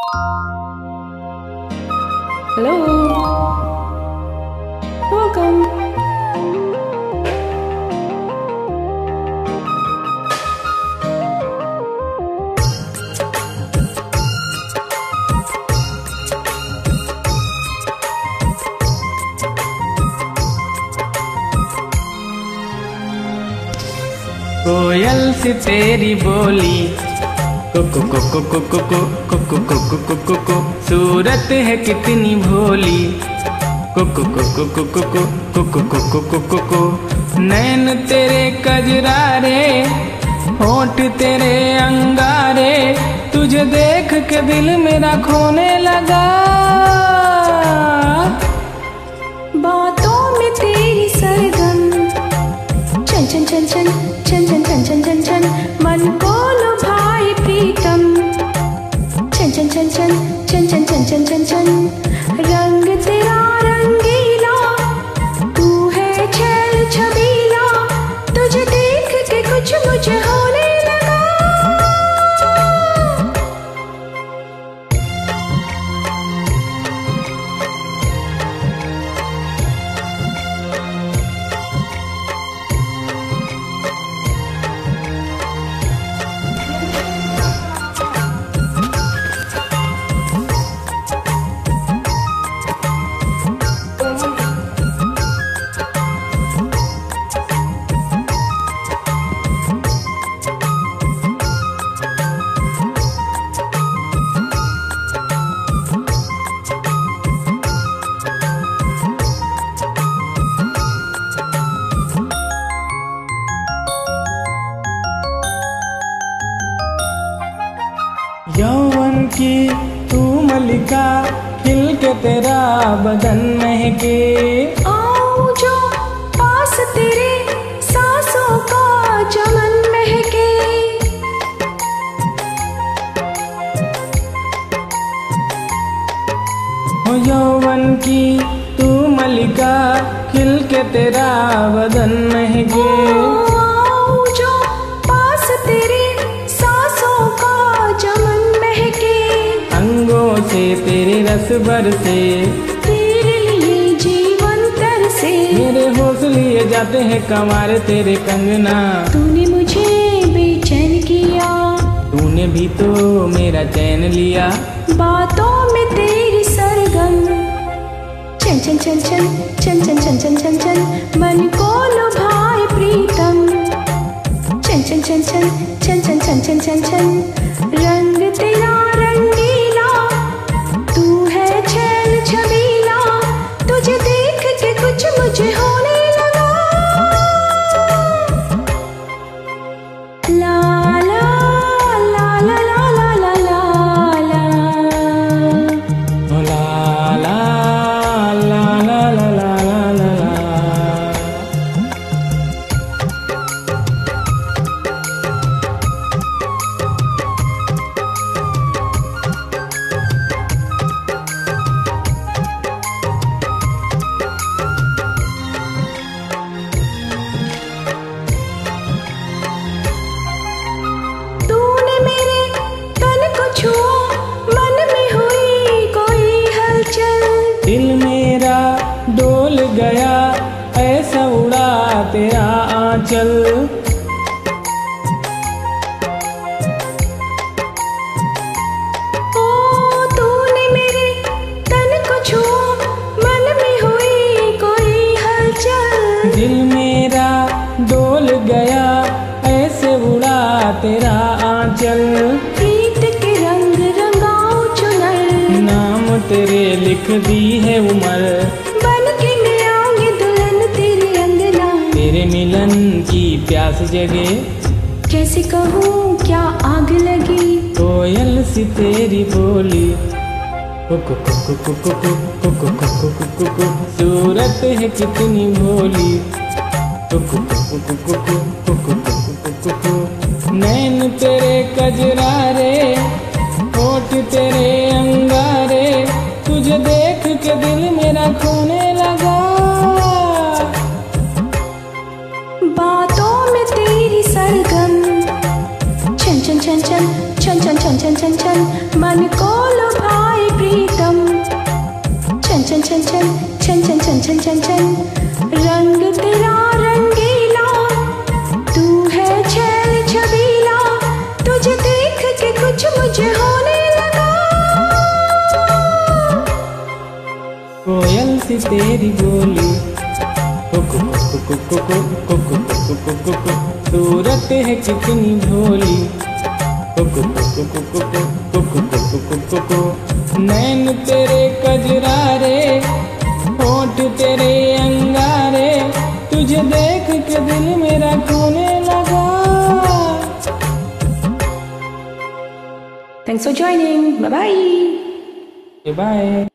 Hello. Welcome. कोयल सी तेरी बोली कुकु कुकु कुकु कुकु कुकु कुकु कुकु सूरत है कितनी भोली कुकु कुकु कुकु कुकु कुकु कुकु कुकु नैन तेरे कजरारे होठ तेरे अंगारे तुझे देख के दिल मेरा खोने लगा। बातों में तेरी सरगम चन चन चन चन चन चन चन चन चन चन मन को लुभाए प्रीतम चन चन चन चन चन चन चन चन चन चन रंग तेरा रंगीला तू है छैल छबीला तुझे देख के कुछ मुझे होने लगा। यौवन की तू मलिका खिल के तेरा बदन महके आऊं जो पास तेरे सांसों का चमन महके हो यौवन की तू मलिका खिल के तेरा बदन महके आऊं जो पास तेरे सांसों का चमन महके अंगों से तेरे रस बरसे तेरे लिए जीवन तरसे मेरे होश लिए जाते हैं कमारे तेरे कंगना तूने मुझे बेचैन किया तूने भी तो मेरा चैन लिया। बातों में तेरी सरगम चन चन चन चन चन चन चन चन चन चन मन को लुभाए प्रीतम चन चन चन चन चन चन चन चन चन चन रंग तेरा रंगीला तू है छैल छबीला तुझे देख के कुछ मुझे होने लगा। ला ला ला ला ला ला ला ला ओ ला ला ला ला ला ला ला ला। तूने मेरे तन को छुआ मन में हुई कोई हलचल दिल मेरा डोल गया ऐसा उड़ा तेरा आंचल ओ तूने मेरे तन को छुआ मन में हुई कोई हलचल दिल मेरा डोल गया ऐसे उड़ा तेरा आंचल प्रीत के रंग रंगाओ चुनर नाम तेरे लिख दी है उमर बन के मैं आऊंगी दुल्हन तेरे अंगना तेरे मिलन की प्यास जगे कैसे कहूँ क्या आग लगी कोयल सी तेरी बोली कुकु कुकु कुकु कुकु कुकु कुकु कुकु सूरत है कितनी भोली कुकु कुकु कुकु कुकु कुकु कुकु नैन तेरे कजरारे होठ तेरे अंगारे तुझे देख के दिल मेरा खोने लगा। बातों में तेरी सरगम चन चन चन चन चन चन चन चन चन चन मन को लुभा छन छन छन छन छन छन छन छन। रंग तेरा रंगीला, तू है छैल छबीला, तुझे देख के कुछ मुझे होने लगा। कोयल सी तेरी बोली, कुकु कुकु कुकु कुकु कुकु कुकु, सूरत है कितनी भोली, कुकु कुकु कुकु कुकु कुकु कुकु। नैन तेरे कजरारे, होठ तेरे अंगारे, तुझे देख के दिल मेरा खोने लगा। Thanks for joining. Bye bye. Bye.